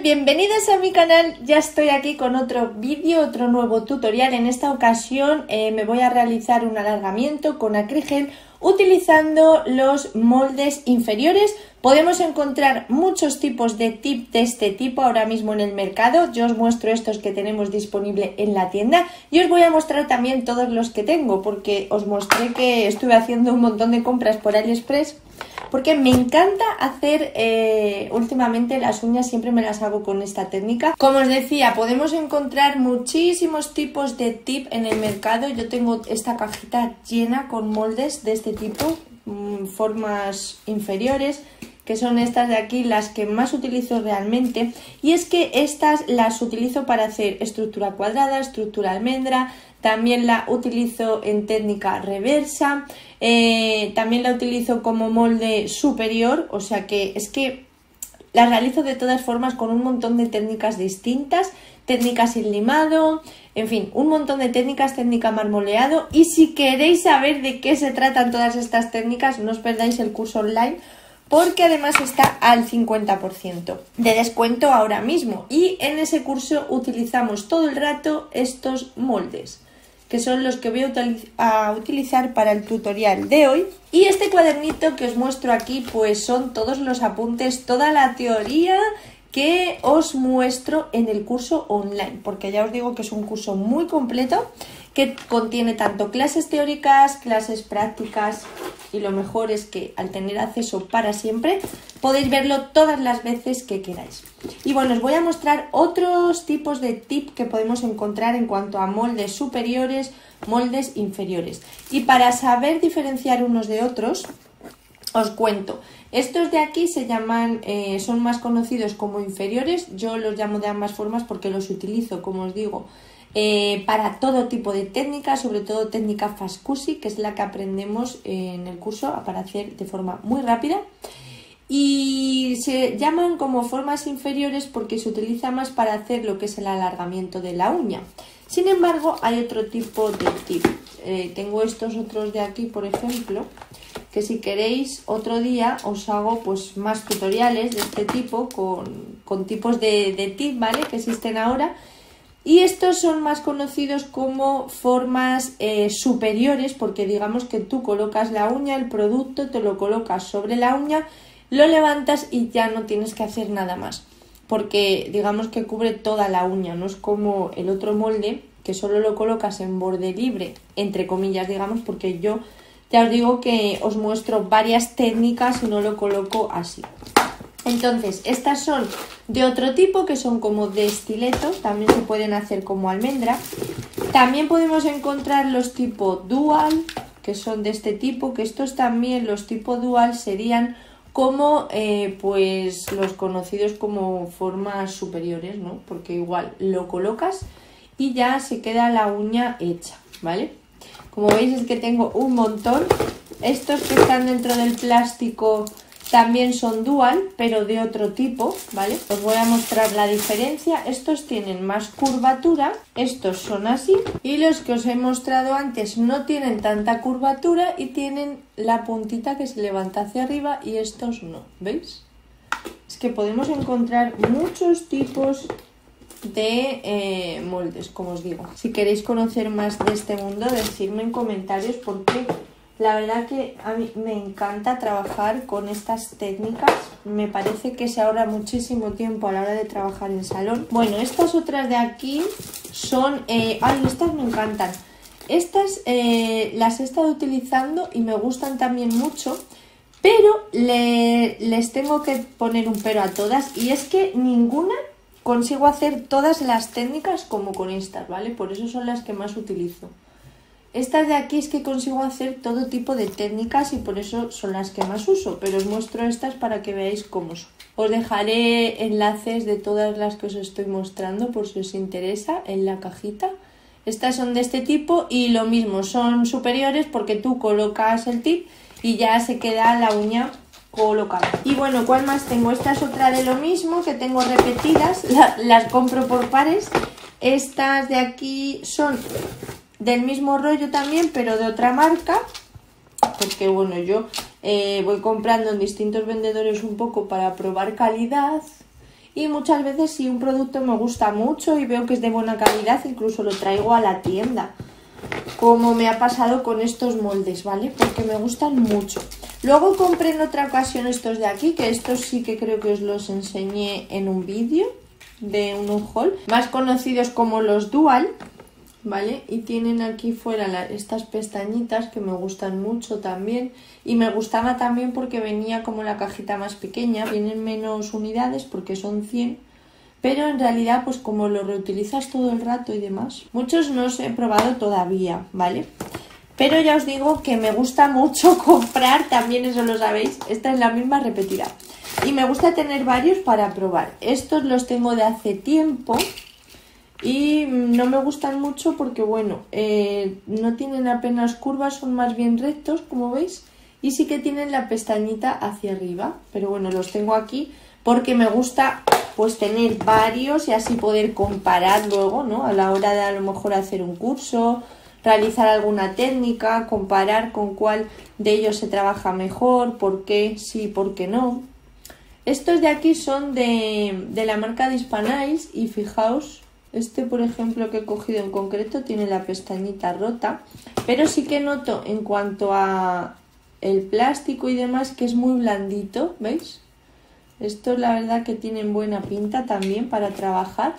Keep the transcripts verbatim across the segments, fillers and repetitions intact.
Bienvenidos a mi canal, ya estoy aquí con otro vídeo, otro nuevo tutorial. En esta ocasión eh, me voy a realizar un alargamiento con acrígel utilizando los moldes inferiores. Podemos encontrar muchos tipos de tip de este tipo ahora mismo en el mercado. Yo os muestro estos que tenemos disponible en la tienda y os voy a mostrar también todos los que tengo, porque os mostré que estuve haciendo un montón de compras por AliExpress, porque me encanta hacer eh, últimamente las uñas, siempre me las hago con esta técnica. Como os decía, podemos encontrar muchísimos tipos de tip en el mercado. Yo tengo esta cajita llena con moldes de este tipo, mmm, formas inferiores, que son estas de aquí las que más utilizo realmente. Y es que estas las utilizo para hacer estructura cuadrada, estructura almendra. También la utilizo en técnica reversa, eh, también la utilizo como molde superior, o sea que es que la realizo de todas formas con un montón de técnicas distintas, técnicas sin limado, en fin, un montón de técnicas, técnica marmoleado. Y si queréis saber de qué se tratan todas estas técnicas, no os perdáis el curso online, porque además está al cincuenta por ciento de descuento ahora mismo. Y en ese curso utilizamos todo el rato estos moldes, que son los que voy a, utiliz a utilizar para el tutorial de hoy. Y este cuadernito que os muestro aquí, pues son todos los apuntes, toda la teoría que os muestro en el curso online, porque ya os digo que es un curso muy completo, que contiene tanto clases teóricas, clases prácticas, y lo mejor es que al tener acceso para siempre podéis verlo todas las veces que queráis. Y bueno, os voy a mostrar otros tipos de tip que podemos encontrar en cuanto a moldes superiores, moldes inferiores. Y para saber diferenciar unos de otros, os cuento. Estos de aquí se llaman, eh, son más conocidos como inferiores. Yo los llamo de ambas formas porque los utilizo, como os digo, Eh, para todo tipo de técnicas, sobre todo técnica fast cusi, que es la que aprendemos en el curso para hacer de forma muy rápida. Y se llaman como formas inferiores porque se utiliza más para hacer lo que es el alargamiento de la uña. Sin embargo, hay otro tipo de tip. Eh, tengo estos otros de aquí, por ejemplo, que si queréis otro día os hago pues más tutoriales de este tipo con, con tipos de, de tip, ¿vale? Que existen ahora. Y estos son más conocidos como formas eh, superiores, porque digamos que tú colocas la uña, el producto te lo colocas sobre la uña, lo levantas y ya no tienes que hacer nada más, porque digamos que cubre toda la uña, no es como el otro molde que solo lo colocas en borde libre, entre comillas, digamos, porque yo ya os digo que os muestro varias técnicas y no lo coloco así. Entonces, estas son de otro tipo, que son como de estileto, también se pueden hacer como almendra. También podemos encontrar los tipo dual, que son de este tipo, que estos también, los tipo dual, serían como eh, pues los conocidos como formas superiores, ¿no? Porque igual lo colocas y ya se queda la uña hecha, ¿vale? Como veis es que tengo un montón. Estos que están dentro del plástico también son dual, pero de otro tipo, ¿vale? Os voy a mostrar la diferencia. Estos tienen más curvatura, estos son así, y los que os he mostrado antes no tienen tanta curvatura y tienen la puntita que se levanta hacia arriba, y estos no, ¿veis? Es que podemos encontrar muchos tipos de eh, moldes, como os digo. Si queréis conocer más de este mundo, decidme en comentarios, porque la verdad que a mí me encanta trabajar con estas técnicas. Me parece que se ahorra muchísimo tiempo a la hora de trabajar en salón. Bueno, estas otras de aquí son... Eh, ¡Ay, estas me encantan! Estas eh, las he estado utilizando y me gustan también mucho, pero le, les tengo que poner un pero a todas, y es que ninguna consigo hacer todas las técnicas como con estas, ¿vale? Por eso son las que más utilizo. Estas de aquí es que consigo hacer todo tipo de técnicas y por eso son las que más uso, pero os muestro estas para que veáis cómo son. Os dejaré enlaces de todas las que os estoy mostrando por si os interesa en la cajita. Estas son de este tipo y lo mismo, son superiores porque tú colocas el tip y ya se queda la uña colocada. Y bueno, ¿cuál más tengo? Esta es otra de lo mismo, que tengo repetidas, la, las compro por pares. Estas de aquí son del mismo rollo también, pero de otra marca, porque bueno, yo eh, voy comprando en distintos vendedores un poco para probar calidad y muchas veces si un producto me gusta mucho y veo que es de buena calidad, incluso lo traigo a la tienda, como me ha pasado con estos moldes, ¿vale? Porque me gustan mucho. Luego compré en otra ocasión estos de aquí, que estos sí que creo que os los enseñé en un vídeo de un haul, más conocidos como los Dual, ¿vale? Y tienen aquí fuera la, estas pestañitas que me gustan mucho también, y me gustaba también porque venía como la cajita más pequeña, vienen menos unidades porque son cien, pero en realidad pues como lo reutilizas todo el rato y demás, muchos no os he probado todavía, ¿vale? Pero ya os digo que me gusta mucho comprar, también eso lo sabéis, esta es la misma repetida. Y me gusta tener varios para probar. Estos los tengo de hace tiempo y no me gustan mucho porque, bueno, eh, no tienen apenas curvas, son más bien rectos, como veis. Y sí que tienen la pestañita hacia arriba, pero bueno, los tengo aquí porque me gusta pues tener varios y así poder comparar luego, ¿no? A la hora de a lo mejor hacer un curso, realizar alguna técnica, comparar con cuál de ellos se trabaja mejor, por qué sí, por qué no. Estos de aquí son de, de la marca de Hispanize y fijaos, este por ejemplo que he cogido en concreto tiene la pestañita rota, pero sí que noto en cuanto a el plástico y demás que es muy blandito, ¿veis? Estos la verdad que tienen buena pinta también para trabajar,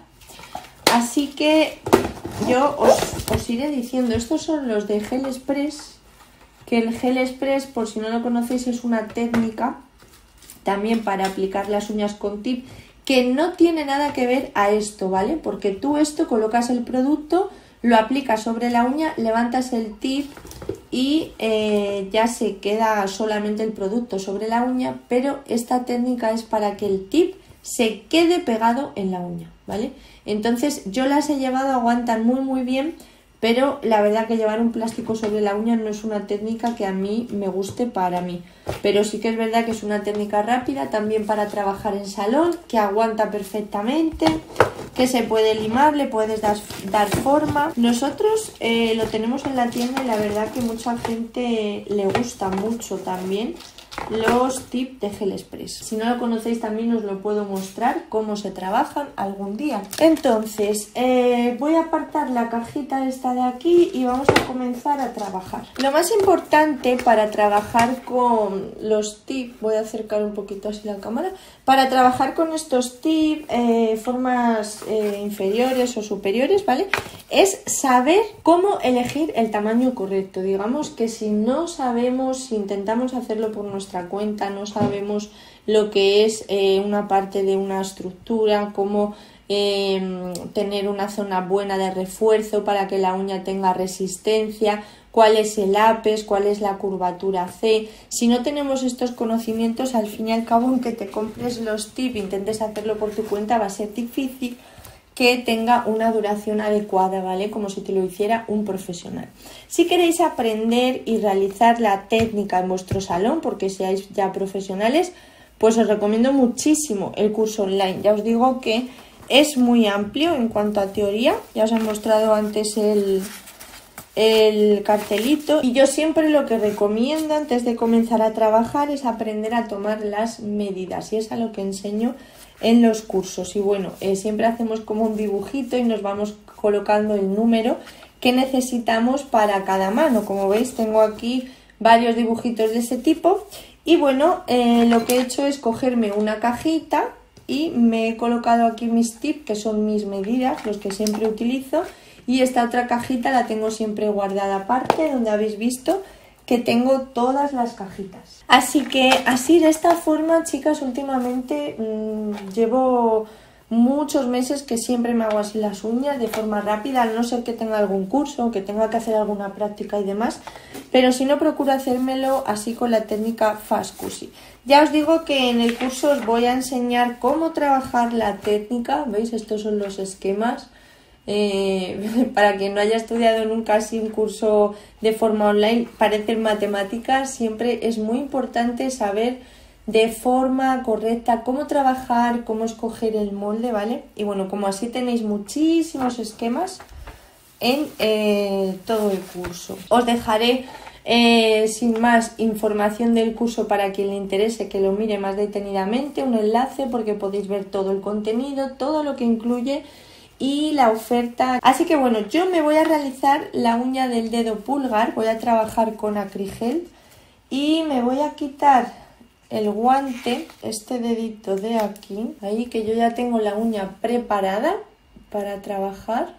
así que yo os, os iré diciendo, estos son los de Gel Express, que el Gel Express, por si no lo conocéis, es una técnica también para aplicar las uñas con tip, que no tiene nada que ver a esto, ¿vale? Porque tú esto colocas el producto, lo aplicas sobre la uña, levantas el tip y eh, ya se queda solamente el producto sobre la uña, pero esta técnica es para que el tip se quede pegado en la uña, ¿vale? Entonces yo las he llevado, aguantan muy muy bien, pero la verdad que llevar un plástico sobre la uña no es una técnica que a mí me guste para mí, pero sí que es verdad que es una técnica rápida también para trabajar en salón, que aguanta perfectamente, que se puede limar, le puedes dar, dar forma. Nosotros eh, lo tenemos en la tienda y la verdad que mucha gente le gusta mucho también los tips de Gel Express. Si no lo conocéis también os lo puedo mostrar cómo se trabajan algún día. Entonces eh, voy a apartar la cajita esta de aquí y vamos a comenzar a trabajar. Lo más importante para trabajar con los tips, voy a acercar un poquito así la cámara, para trabajar con estos tips, eh, formas eh, inferiores o superiores, ¿vale? Es saber cómo elegir el tamaño correcto. Digamos que si no sabemos, si intentamos hacerlo por nuestra cuenta, no sabemos lo que es eh, una parte de una estructura, cómo eh, tener una zona buena de refuerzo para que la uña tenga resistencia, cuál es el ápex, cuál es la curvatura C. Si no tenemos estos conocimientos, al fin y al cabo, aunque te compres los tips, intentes hacerlo por tu cuenta, va a ser difícil que tenga una duración adecuada, ¿vale? Como si te lo hiciera un profesional. Si queréis aprender y realizar la técnica en vuestro salón, porque seáis ya profesionales, pues os recomiendo muchísimo el curso online. Ya os digo que es muy amplio en cuanto a teoría, ya os he mostrado antes el, el cartelito, y yo siempre lo que recomiendo antes de comenzar a trabajar es aprender a tomar las medidas, y es a lo que enseño en los cursos. Y bueno, eh, siempre hacemos como un dibujito y nos vamos colocando el número que necesitamos para cada mano. Como veis, tengo aquí varios dibujitos de ese tipo. Y bueno, eh, lo que he hecho es cogerme una cajita y me he colocado aquí mis tips, que son mis medidas, los que siempre utilizo. Y esta otra cajita la tengo siempre guardada aparte, donde habéis visto que tengo todas las cajitas. Así que así de esta forma, chicas, últimamente mmm, llevo muchos meses que siempre me hago así las uñas de forma rápida, al no ser que tenga algún curso, que tenga que hacer alguna práctica y demás, pero si no, procuro hacérmelo así con la técnica Fast Cusi. Ya os digo que en el curso os voy a enseñar cómo trabajar la técnica. ¿Veis? Estos son los esquemas. Eh, para quien no haya estudiado nunca así un curso de forma online, parecen matemáticas. Siempre es muy importante saber de forma correcta cómo trabajar, cómo escoger el molde, ¿vale? Y bueno, como así tenéis muchísimos esquemas en eh, todo el curso. Os dejaré Eh, sin más, información del curso para quien le interese que lo mire más detenidamente, un enlace porque podéis ver todo el contenido, todo lo que incluye y la oferta. Así que bueno, yo me voy a realizar la uña del dedo pulgar, voy a trabajar con acrígel y me voy a quitar el guante, este dedito de aquí, ahí que yo ya tengo la uña preparada para trabajar.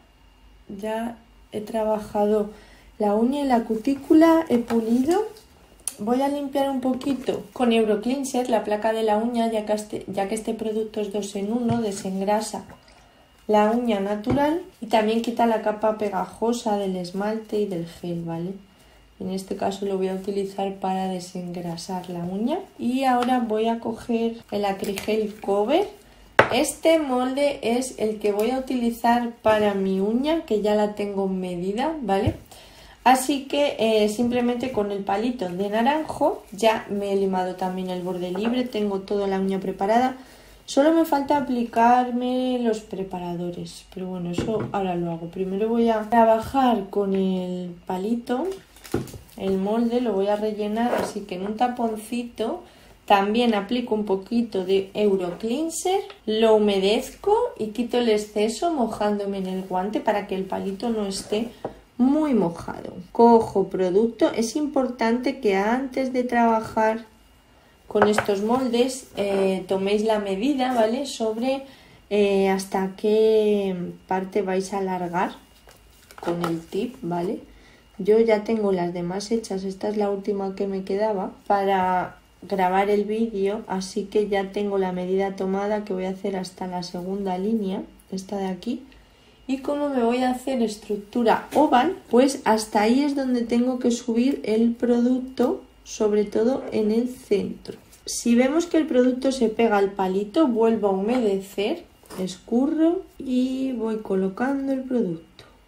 Ya he trabajado la uña y la cutícula, he pulido. Voy a limpiar un poquito con Eurocleanser la placa de la uña, ya que este, ya que este producto es dos en uno, desengrasa la uña natural y también quita la capa pegajosa del esmalte y del gel, ¿vale? En este caso lo voy a utilizar para desengrasar la uña. Y ahora voy a coger el acrígel cover. Este molde es el que voy a utilizar para mi uña, que ya la tengo medida, ¿vale? Así que eh, simplemente con el palito de naranjo ya me he limado también el borde libre, tengo toda la uña preparada. Solo me falta aplicarme los preparadores, pero bueno, eso ahora lo hago. Primero voy a trabajar con el palito, el molde lo voy a rellenar, así que en un taponcito también aplico un poquito de Eurocleanser, lo humedezco y quito el exceso mojándome en el guante para que el palito no esté muy mojado. Cojo producto, es importante que antes de trabajar con estos moldes eh, toméis la medida, ¿vale? Sobre eh, hasta qué parte vais a alargar con el tip, ¿vale? Yo ya tengo las demás hechas, esta es la última que me quedaba para grabar el vídeo, así que ya tengo la medida tomada, que voy a hacer hasta la segunda línea, esta de aquí. Y como me voy a hacer estructura oval, pues hasta ahí es donde tengo que subir el producto, sobre todo en el centro. Si vemos que el producto se pega al palito, vuelvo a humedecer, escurro y voy colocando el producto.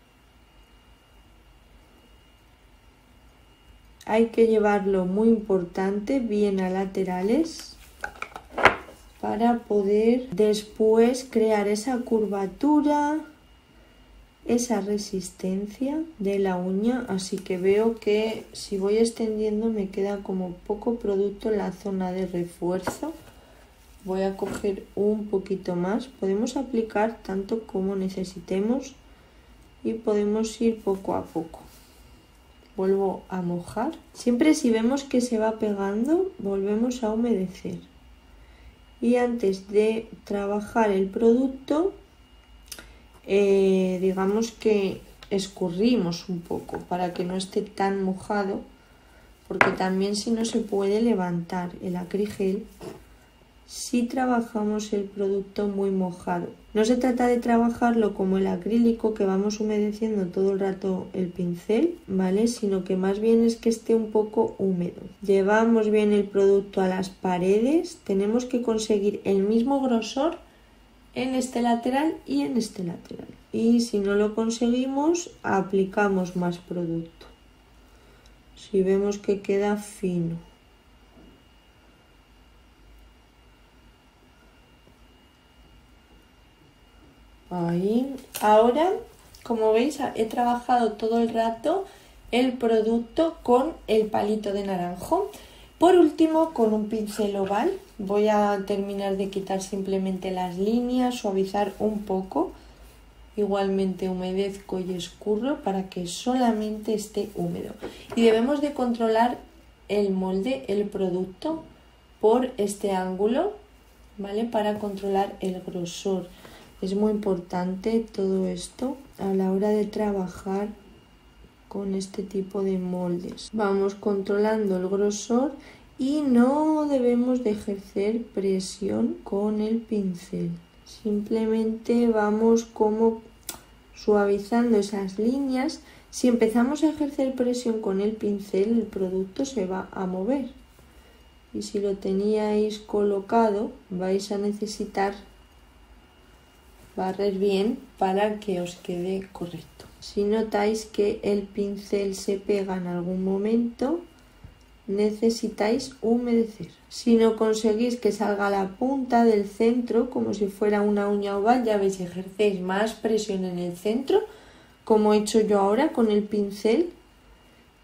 Hay que llevarlo, muy importante, bien a laterales para poder después crear esa curvatura, esa resistencia de la uña. Así que veo que si voy extendiendo me queda como poco producto en la zona de refuerzo. Voy a coger un poquito más, podemos aplicar tanto como necesitemos y podemos ir poco a poco. Vuelvo a mojar. Siempre si vemos que se va pegando, volvemos a humedecer. Y antes de trabajar el producto, eh, digamos que escurrimos un poco para que no esté tan mojado, porque también si no se puede levantar el acrígel si trabajamos el producto muy mojado. No se trata de trabajarlo como el acrílico, que vamos humedeciendo todo el rato el pincel, ¿vale? Sino que más bien es que esté un poco húmedo. Llevamos bien el producto a las paredes, tenemos que conseguir el mismo grosor en este lateral y en este lateral. Y si no lo conseguimos, aplicamos más producto. Si vemos que queda fino. Ahí. Ahora, como veis, he trabajado todo el rato el producto con el palito de naranjo. Por último, con un pincel oval, voy a terminar de quitar simplemente las líneas, suavizar un poco. Igualmente humedezco y escurro para que solamente esté húmedo. Y debemos de controlar el molde, el producto, por este ángulo, ¿vale? Para controlar el grosor. Es muy importante todo esto a la hora de trabajar con este tipo de moldes. Vamos controlando el grosor y no debemos de ejercer presión con el pincel. Simplemente vamos como suavizando esas líneas. Si empezamos a ejercer presión con el pincel, el producto se va a mover. Y si lo teníais colocado, vais a necesitar barrer bien para que os quede correcto. Si notáis que el pincel se pega en algún momento, necesitáis humedecer. Si no conseguís que salga la punta del centro como si fuera una uña oval, ya veis, ejercéis más presión en el centro, como he hecho yo ahora con el pincel,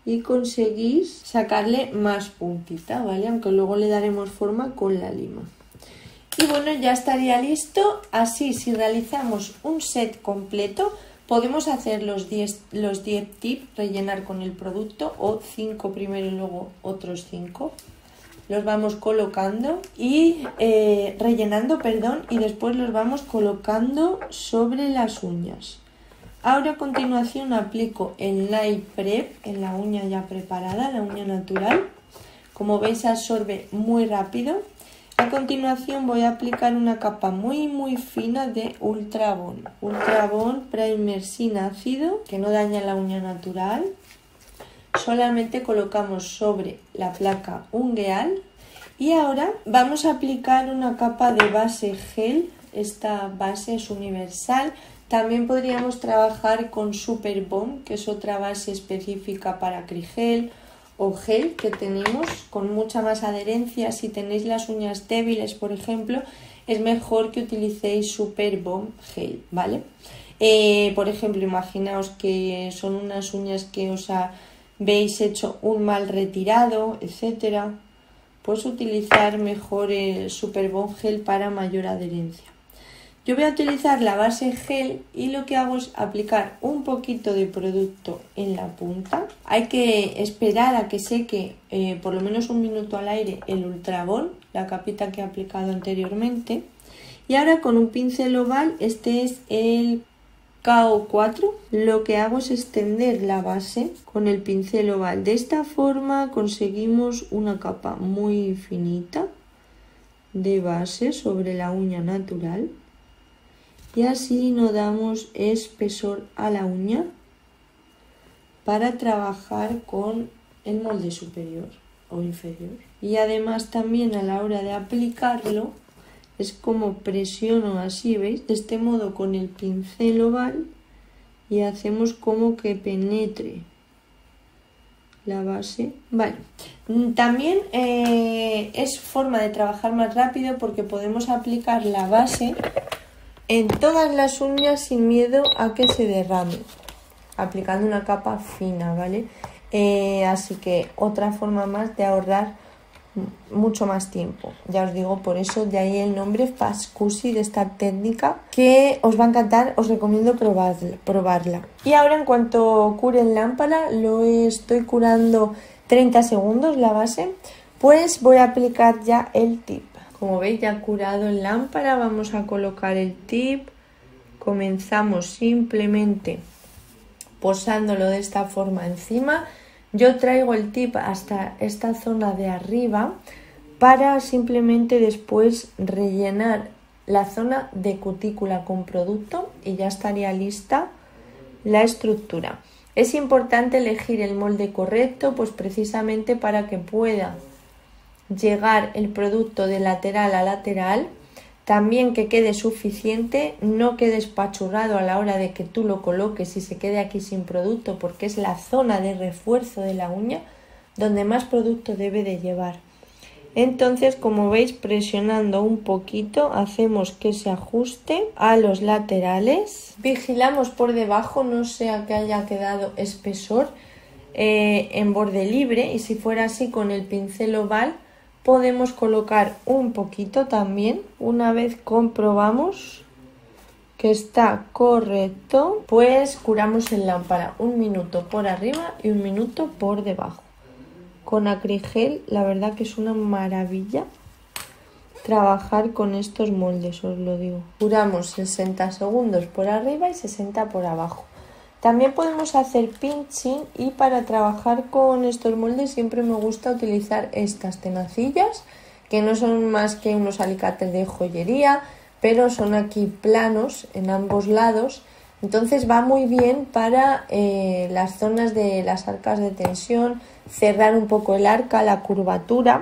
y conseguís sacarle más puntita, ¿vale? Aunque luego le daremos forma con la lima. Y bueno, ya estaría listo. Así, si realizamos un set completo, podemos hacer los diez, los diez tips, rellenar con el producto, o cinco primero y luego otros cinco. Los vamos colocando y eh, rellenando, perdón, y después los vamos colocando sobre las uñas. Ahora a continuación aplico el Nail Prep en la uña ya preparada, la uña natural. Como veis absorbe muy rápido. A continuación voy a aplicar una capa muy muy fina de Ultra Bond. Ultra Bond Primer sin ácido, que no daña la uña natural. Solamente colocamos sobre la placa ungueal. Y ahora vamos a aplicar una capa de base gel. Esta base es universal. También podríamos trabajar con Super Bond, que es otra base específica para acrygel o gel que tenemos con mucha más adherencia. Si tenéis las uñas débiles, por ejemplo, es mejor que utilicéis Super Bond gel, ¿vale? Eh, por ejemplo, imaginaos que son unas uñas que os habéis hecho un mal retirado, etcétera. Pues utilizar mejor el Super Bond gel para mayor adherencia. Yo voy a utilizar la base gel y lo que hago es aplicar un poquito de producto en la punta. Hay que esperar a que seque eh, por lo menos un minuto al aire el Ultra Bond, la capita que he aplicado anteriormente. Y ahora con un pincel oval, este es el K O cuatro, lo que hago es extender la base con el pincel oval. De esta forma conseguimos una capa muy finita de base sobre la uña natural. Y así nos damos espesor a la uña para trabajar con el molde superior o inferior. Y además también a la hora de aplicarlo es como presiono así, ¿veis? De este modo con el pincel oval y hacemos como que penetre la base. Vale, también eh, es forma de trabajar más rápido porque podemos aplicar la base en todas las uñas sin miedo a que se derrame, aplicando una capa fina, ¿vale? Eh, así que otra forma más de ahorrar mucho más tiempo. Ya os digo, por eso de ahí el nombre Fast Cusi de esta técnica, que os va a encantar, os recomiendo probarla, probarla. Y ahora en cuanto cure en lámpara, lo estoy curando treinta segundos la base, pues voy a aplicar ya el tip. Como veis, ya curado en lámpara, vamos a colocar el tip. Comenzamos simplemente posándolo de esta forma encima. Yo traigo el tip hasta esta zona de arriba para simplemente después rellenar la zona de cutícula con producto y ya estaría lista la estructura. Es importante elegir el molde correcto, pues precisamente para que pueda llegar el producto de lateral a lateral, también que quede suficiente, no quede espachurrado a la hora de que tú lo coloques y se quede aquí sin producto, porque es la zona de refuerzo de la uña donde más producto debe de llevar. Entonces, como veis, presionando un poquito hacemos que se ajuste a los laterales, vigilamos por debajo no sea que haya quedado espesor eh, en borde libre, y si fuera así con el pincel oval podemos colocar un poquito también. Una vez comprobamos que está correcto, pues curamos en lámpara un minuto por arriba y un minuto por debajo. Con acrygel la verdad que es una maravilla trabajar con estos moldes, os lo digo. Curamos sesenta segundos por arriba y sesenta por abajo. También podemos hacer pinching, y para trabajar con estos moldes siempre me gusta utilizar estas tenacillas, que no son más que unos alicates de joyería, pero son aquí planos en ambos lados. Entonces va muy bien para eh, las zonas de las arcas de tensión, cerrar un poco el arca, la curvatura.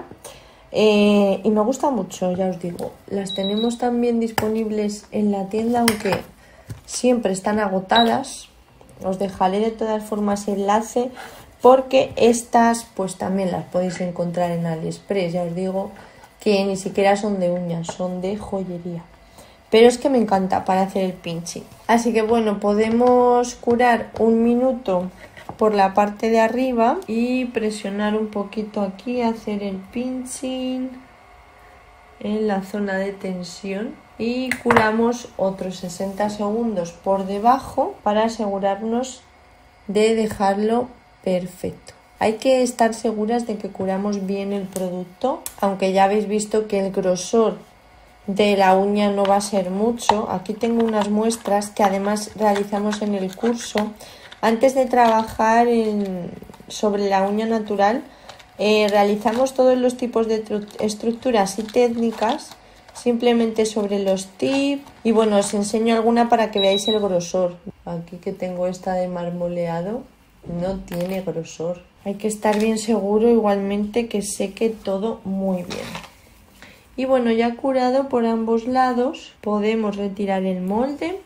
Eh, y me gusta mucho, ya os digo. Las tenemos también disponibles en la tienda, aunque siempre están agotadas. Os dejaré de todas formas enlace, porque estas pues también las podéis encontrar en AliExpress. Ya os digo que ni siquiera son de uñas, son de joyería. Pero es que me encanta para hacer el pinching. Así que bueno, podemos curar un minuto por la parte de arriba y presionar un poquito aquí, hacer el pinching en la zona de tensión y curamos otros sesenta segundos por debajo para asegurarnos de dejarlo perfecto. Hay que estar seguras de que curamos bien el producto, aunque ya habéis visto que el grosor de la uña no va a ser mucho. Aquí tengo unas muestras que además realizamos en el curso. Antes de trabajar en, sobre la uña natural, eh, realizamos todos los tipos de estructuras y técnicas simplemente sobre los tips. Y bueno, os enseño alguna para que veáis el grosor. Aquí que tengo esta de marmoleado, no tiene grosor. Hay que estar bien seguro igualmente que seque todo muy bien. Y bueno, ya curado por ambos lados, podemos retirar el molde.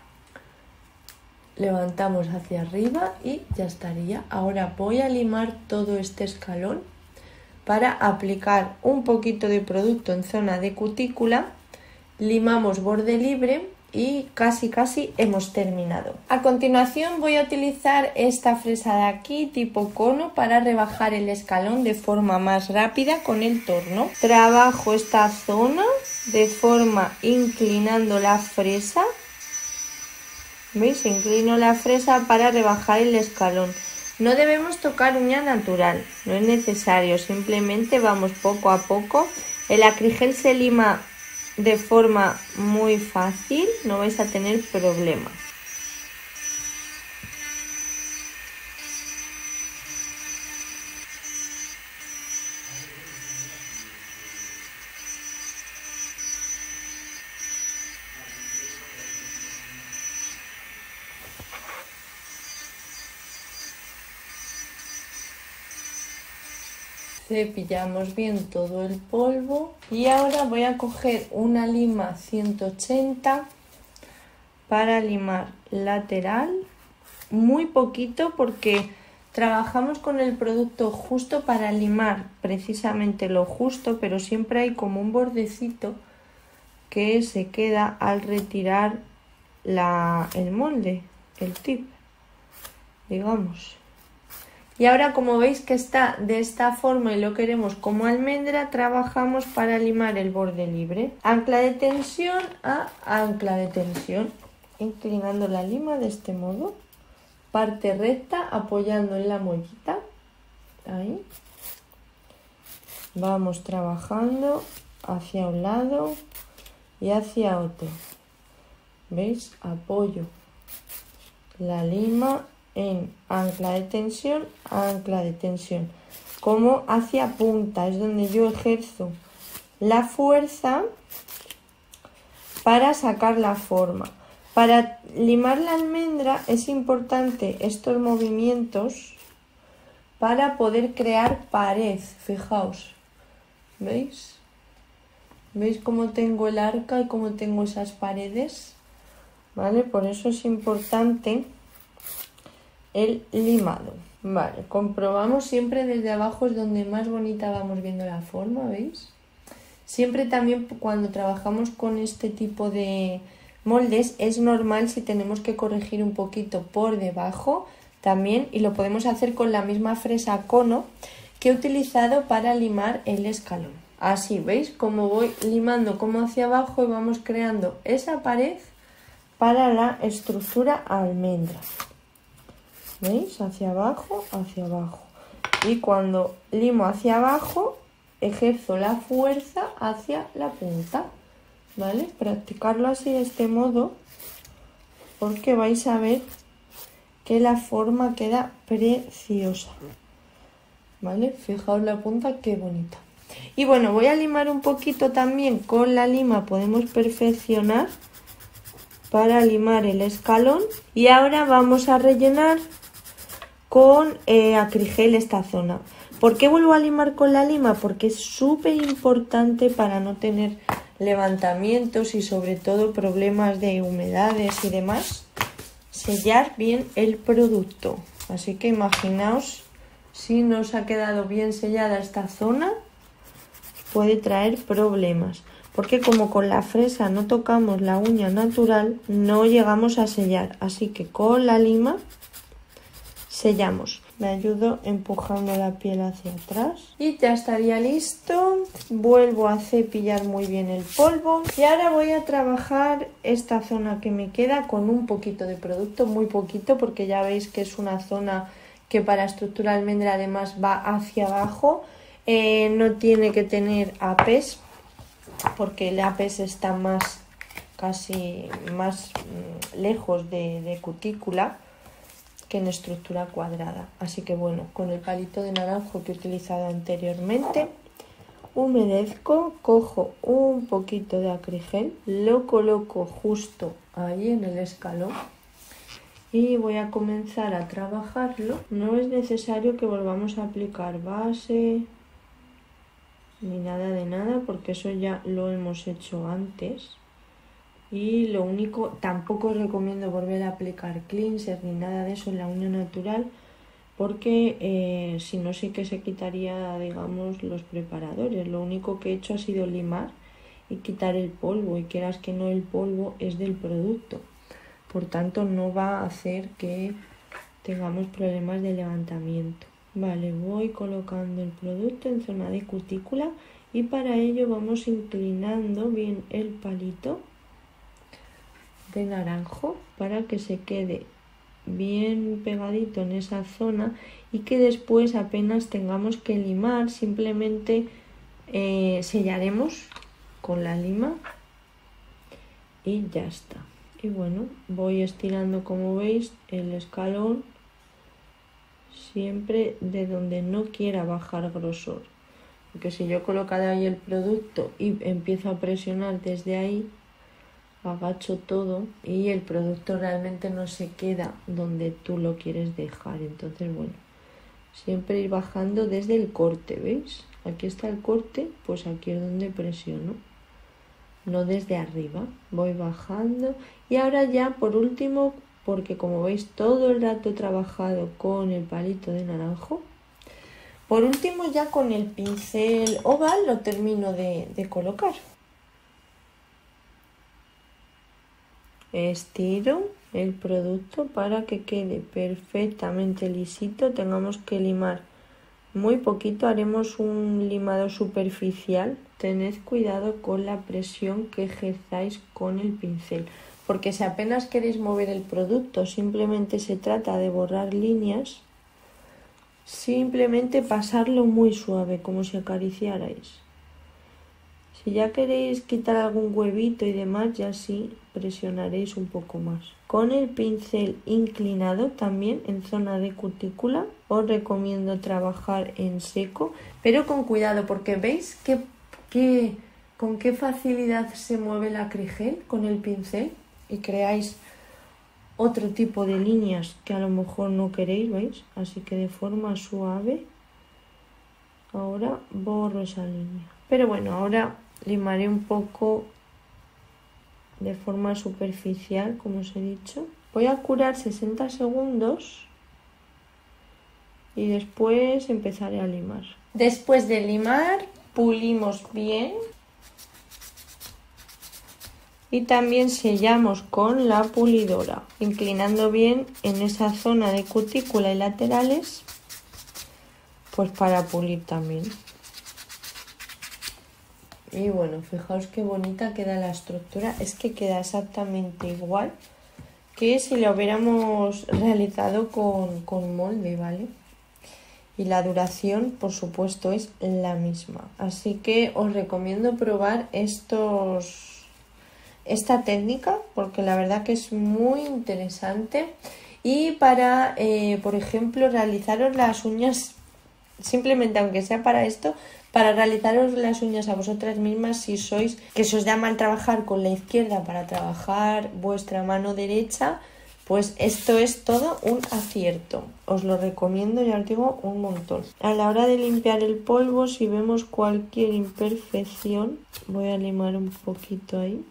Levantamos hacia arriba y ya estaría. Ahora voy a limar todo este escalón para aplicar un poquito de producto en zona de cutícula. Limamos borde libre y casi casi hemos terminado. A continuación voy a utilizar esta fresa de aquí tipo cono para rebajar el escalón de forma más rápida con el torno. Trabajo esta zona de forma inclinando la fresa. ¿Veis? Inclino la fresa para rebajar el escalón. No debemos tocar uña natural, no es necesario, simplemente vamos poco a poco. El acrigel se lima de forma muy fácil, no vais a tener problemas. Cepillamos bien todo el polvo y ahora voy a coger una lima ciento ochenta para limar lateral, muy poquito porque trabajamos con el producto justo para limar precisamente lo justo, pero siempre hay como un bordecito que se queda al retirar la, el molde, el tip, digamos. Y ahora, como veis que está de esta forma y lo queremos como almendra, trabajamos para limar el borde libre. Ancla de tensión a ancla de tensión, inclinando la lima de este modo. Parte recta, apoyando en la mollita. Ahí. Vamos trabajando hacia un lado y hacia otro. ¿Veis? Apoyo la lima en ancla de tensión, ancla de tensión, como hacia punta, es donde yo ejerzo la fuerza para sacar la forma. Para limar la almendra es importante estos movimientos para poder crear pared. Fijaos, ¿veis? ¿Veis cómo tengo el arca y cómo tengo esas paredes? ¿Vale? Por eso es importante el limado. Vale, comprobamos siempre desde abajo, es donde más bonita vamos viendo la forma, ¿veis? Siempre también cuando trabajamos con este tipo de moldes es normal si tenemos que corregir un poquito por debajo también, y lo podemos hacer con la misma fresa cono que he utilizado para limar el escalón. Así, ¿veis? Como voy limando como hacia abajo y vamos creando esa pared para la estructura almendra. ¿Veis? Hacia abajo, hacia abajo. Y cuando limo hacia abajo, ejerzo la fuerza hacia la punta. ¿Vale? Practicarlo así de este modo, porque vais a ver que la forma queda preciosa. ¿Vale? Fijaos la punta, qué bonita. Y bueno, voy a limar un poquito también con la lima, podemos perfeccionar para limar el escalón. Y ahora vamos a rellenar con eh, acrigel esta zona. ¿Por qué vuelvo a limar con la lima? Porque es súper importante para no tener levantamientos y sobre todo problemas de humedades y demás. Sellar bien el producto. Así que imaginaos si no os ha quedado bien sellada esta zona, puede traer problemas. Porque como con la fresa no tocamos la uña natural, no llegamos a sellar. Así que con la lima sellamos. Me ayudo empujando la piel hacia atrás y ya estaría listo. Vuelvo a cepillar muy bien el polvo y ahora voy a trabajar esta zona que me queda con un poquito de producto, muy poquito, porque ya veis que es una zona que para estructura almendra además va hacia abajo. Eh, no tiene que tener apes porque el apes está más casi más mmm, lejos de, de cutícula que en estructura cuadrada. Así que bueno, con el palito de naranjo que he utilizado anteriormente, humedezco, cojo un poquito de acrigel, lo coloco justo ahí en el escalón y voy a comenzar a trabajarlo. No es necesario que volvamos a aplicar base ni nada de nada, porque eso ya lo hemos hecho antes. Y lo único, tampoco os recomiendo volver a aplicar cleanser ni nada de eso en la uña natural, porque eh, si no sí que se quitaría, digamos, los preparadores. Lo único que he hecho ha sido limar y quitar el polvo, y quieras que no, el polvo es del producto, por tanto no va a hacer que tengamos problemas de levantamiento. Vale, voy colocando el producto en zona de cutícula y para ello vamos inclinando bien el palito de naranjo para que se quede bien pegadito en esa zona y que después apenas tengamos que limar, simplemente eh, sellaremos con la lima y ya está. Y bueno, voy estirando, como veis, el escalón siempre de donde no quiera bajar grosor, porque si yo he colocado ahí el producto y empiezo a presionar desde ahí, agacho todo y el producto realmente no se queda donde tú lo quieres dejar. Entonces bueno, siempre ir bajando desde el corte, ¿veis? Aquí está el corte, pues aquí es donde presiono, no desde arriba. Voy bajando y ahora ya por último, porque como veis todo el rato he trabajado con el palito de naranjo, por último ya con el pincel oval lo termino de, de colocar. Estiro el producto para que quede perfectamente lisito. Tengamos que limar muy poquito, haremos un limado superficial. Tened cuidado con la presión que ejerzáis con el pincel, porque si apenas queréis mover el producto, simplemente se trata de borrar líneas, simplemente pasarlo muy suave, como si acariciarais. Si ya queréis quitar algún huevito y demás, ya sí presionaréis un poco más. Con el pincel inclinado también en zona de cutícula os recomiendo trabajar en seco, pero con cuidado, porque veis que, que con qué facilidad se mueve el acrigel con el pincel y creáis otro tipo de líneas que a lo mejor no queréis, ¿veis? Así que de forma suave ahora borro esa línea. Pero bueno, ahora limaré un poco de forma superficial, como os he dicho. Voy a curar sesenta segundos y después empezaré a limar. Después de limar, pulimos bien y también sellamos con la pulidora, inclinando bien en esa zona de cutícula y laterales, pues para pulir también. Y bueno, fijaos qué bonita queda la estructura, es que queda exactamente igual que si lo hubiéramos realizado con, con molde, ¿vale? Y la duración, por supuesto, es la misma. Así que os recomiendo probar estos, esta técnica, porque la verdad que es muy interesante. Y para, eh, por ejemplo, realizaros las uñas, simplemente aunque sea para esto, para realizaros las uñas a vosotras mismas, si sois que se os da mal trabajar con la izquierda para trabajar vuestra mano derecha, pues esto es todo un acierto. Os lo recomiendo, ya os digo, un montón. A la hora de limpiar el polvo, si vemos cualquier imperfección, voy a limar un poquito ahí.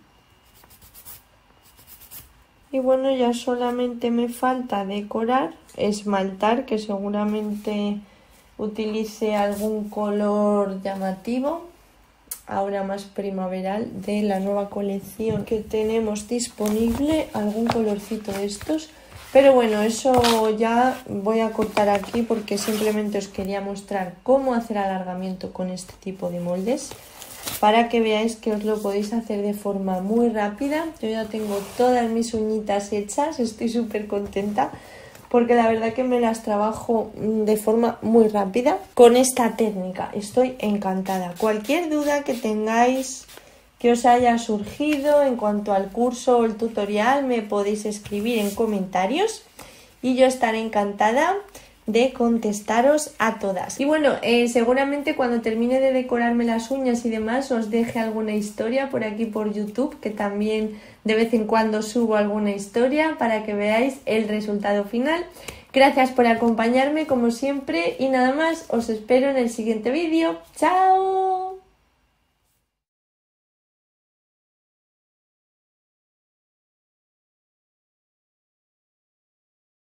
Y bueno, ya solamente me falta decorar, esmaltar, que seguramente utilice algún color llamativo, ahora más primaveral, de la nueva colección que tenemos disponible, algún colorcito de estos Pero bueno, eso ya voy a cortar aquí porque simplemente os quería mostrar cómo hacer alargamiento con este tipo de moldes, para que veáis que os lo podéis hacer de forma muy rápida. Yo ya tengo todas mis uñitas hechas, estoy súper contenta porque la verdad que me las trabajo de forma muy rápida con esta técnica. Estoy encantada. Cualquier duda que tengáis, que os haya surgido en cuanto al curso o el tutorial, me podéis escribir en comentarios y yo estaré encantada de contestaros a todas. Y bueno, eh, seguramente cuando termine de decorarme las uñas y demás os deje alguna historia por aquí por YouTube, que también de vez en cuando subo alguna historia para que veáis el resultado final. Gracias por acompañarme como siempre y nada más, os espero en el siguiente vídeo. ¡Chao!